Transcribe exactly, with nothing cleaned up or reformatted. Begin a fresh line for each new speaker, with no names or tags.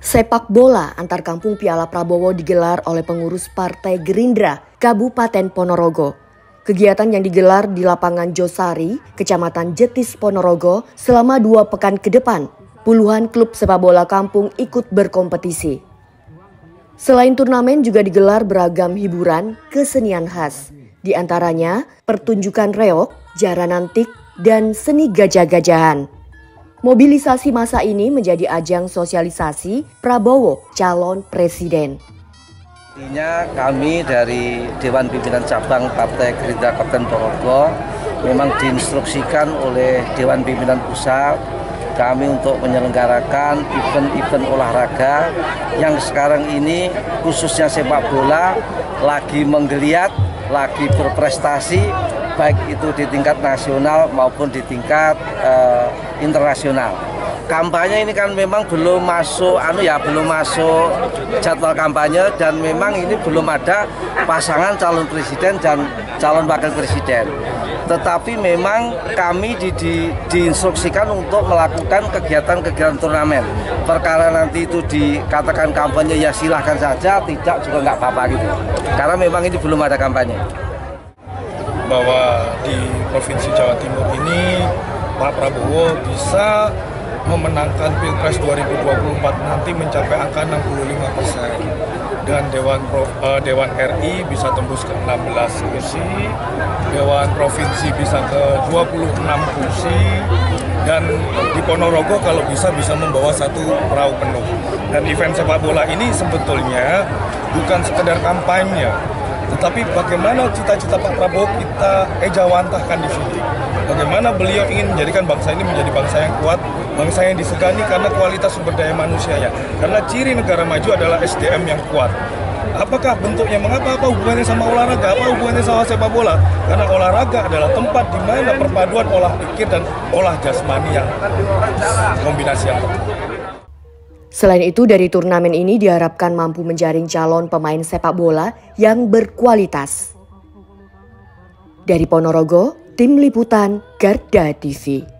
Sepak bola antar kampung Piala Prabowo digelar oleh pengurus Partai Gerindra Kabupaten Ponorogo. Kegiatan yang digelar di lapangan Josari, Kecamatan Jetis, Ponorogo selama dua pekan ke depan. Puluhan klub sepak bola kampung ikut berkompetisi. Selain turnamen juga digelar beragam hiburan kesenian khas. Di antaranya pertunjukan reog, jaranan tik, dan seni gajah-gajahan. Mobilisasi massa ini menjadi ajang sosialisasi Prabowo calon presiden.
Intinya kami dari Dewan Pimpinan Cabang Partai Gerindra Kabupaten Ponorogo memang diinstruksikan oleh Dewan Pimpinan Pusat kami untuk menyelenggarakan event-event olahraga yang sekarang ini khususnya sepak bola lagi menggeliat, lagi berprestasi, baik itu di tingkat nasional maupun di tingkat uh, internasional. Kampanye ini kan memang belum masuk, anu ya belum masuk jadwal kampanye dan memang ini belum ada pasangan calon presiden dan calon wakil presiden. Tetapi memang kami di, di, diinstruksikan untuk melakukan kegiatan-kegiatan turnamen. Perkara nanti itu dikatakan kampanye ya silahkan saja, tidak juga nggak apa-apa gitu. Karena memang ini belum ada kampanye.
Bahwa di Provinsi Jawa Timur ini Pak Prabowo bisa memenangkan Pilpres dua ribu dua puluh empat nanti mencapai angka enam puluh lima persen dan Dewan Pro, uh, Dewan R I bisa tembus ke enam belas kursi, Dewan Provinsi bisa ke dua puluh enam kursi, dan di Ponorogo kalau bisa bisa membawa satu perahu penuh. Dan event sepak bola ini sebetulnya bukan sekedar kampanye, tetapi bagaimana cita-cita Pak Prabowo kita ejawantahkan di sini. Bagaimana beliau ingin menjadikan bangsa ini menjadi bangsa yang kuat, bangsa yang disegani karena kualitas sumber daya manusianya. Karena ciri negara maju adalah S D M yang kuat. Apakah bentuknya, mengapa, apa hubungannya sama olahraga, apa hubungannya sama sepak bola? Karena olahraga adalah tempat di mana perpaduan olah pikir dan olah jasmani yang kombinasi yang tepat.
Selain itu, dari turnamen ini diharapkan mampu menjaring calon pemain sepak bola yang berkualitas. Dari Ponorogo, Tim Liputan Garda T V.